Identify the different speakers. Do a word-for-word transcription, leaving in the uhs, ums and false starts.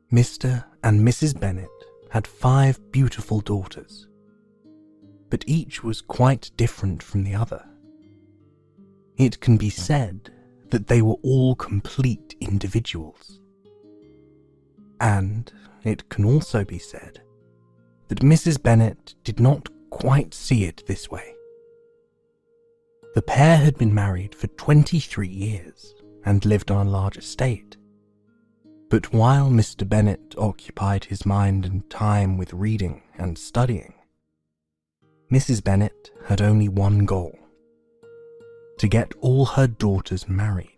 Speaker 1: Mister and Missus Bennet had five beautiful daughters, but each was quite different from the other. It can be said that they were all complete individuals. And it can also be said that Missus Bennet did not quite see it this way. The pair had been married for twenty-three years and lived on a large estate. But while Mister Bennet occupied his mind and time with reading and studying, Missus Bennet had only one goal: to get all her daughters married.